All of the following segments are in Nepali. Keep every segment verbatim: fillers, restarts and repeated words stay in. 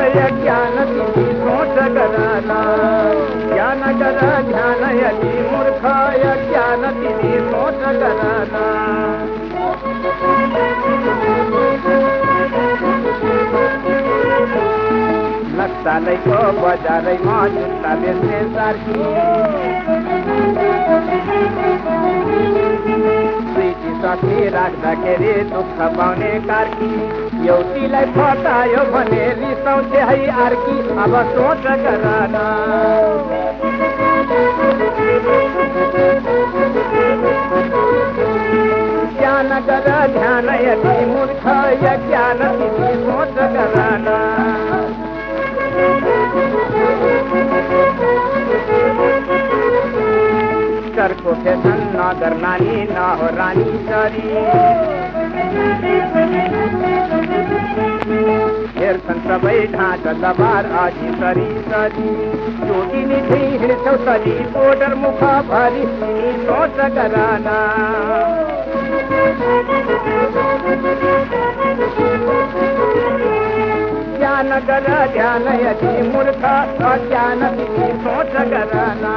ज्ञान तिमी सोच गरना ज्ञान गर ध्यान यदि मूर्ख ज्ञान तिमी सोच गरना नक्सालैको बजारैमा जुत्ता बेच्ने सार्की स्विटी सखी राख्दाखेरि दुःख पाउने कार्की एउटीलाई फटायो भने रिसाउँथे है अर्की अब सोच गरना ज्ञान गर ध्यान यदि मूर्ख ज्ञान तिमी सोच गरना चरको फेसन नगर नानी न हो रानी चरी हेर्छन् सबै ढाँचा दबार अघि सरी सरी जोडिनी हिँड्छौ सरी बोर्डर मुख भरी तिमी सोच गरना ज्ञान गर ध्यान यदि मूर्ख अज्ञान तिमी सोच गरना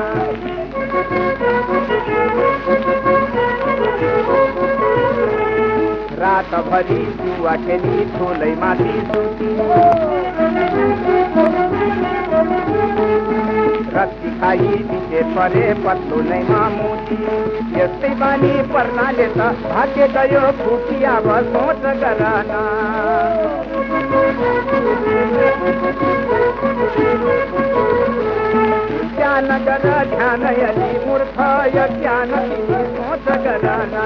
रात भरी जुवा खेली ठुलै माथि सुती रक्सी खाई बिचे परे पत्लो नै मामुती यस्तै बानी पर्नाले त भाग्य गयो फुटी अब सोच गरना ज्ञान गर ध्यान यदि मूर्ख ज्ञान तिमी सोच गरना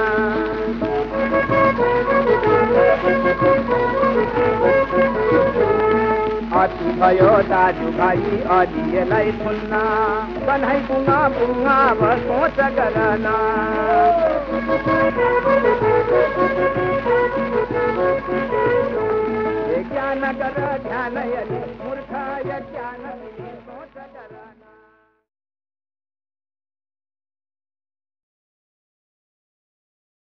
अति भयो दाजुभाइ अलिएलाई फुल्ना कन्है बुङ्गा बुङ्गा अब सोच गरना